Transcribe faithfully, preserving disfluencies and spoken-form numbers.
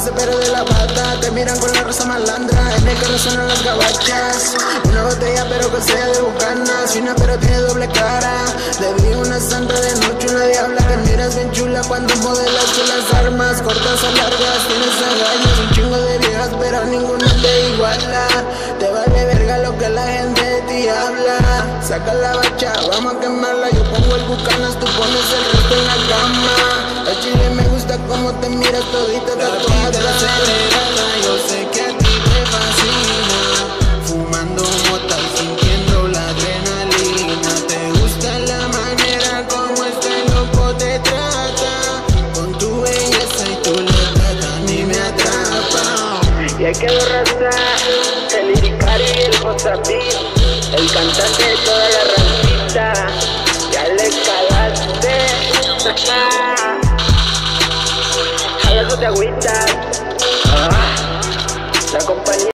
se pierde la pata, te miran con la rosa malandra, en el carro suenan las gabachas. Una botella pero que sea de bucanas, y una pero tiene doble cara. Le vi una santa de noche, una diabla, te miras bien chula cuando modelas con las armas cortas o largas. Tienes agallas, un chingo de viejas pero ninguna te iguala. Te vale verga lo que la gente de ti habla. Saca la bacha, vamos a quemarla. Yo pongo el bucanas, tú pones el resto en la cama. Al chile me gusta como te miras todita tatuada. Yo sé que a ti te fascina, fumando mota y sintiendo la adrenalina. Te gusta la manera como este loco te trata, con tu belleza y tu lealtad a mí me atrapa. Y hay que raza, el Iricario y el Josapí, el cantante de toda la rancita. Ya le calaste, jala tus agüitas. Ah, la compañía.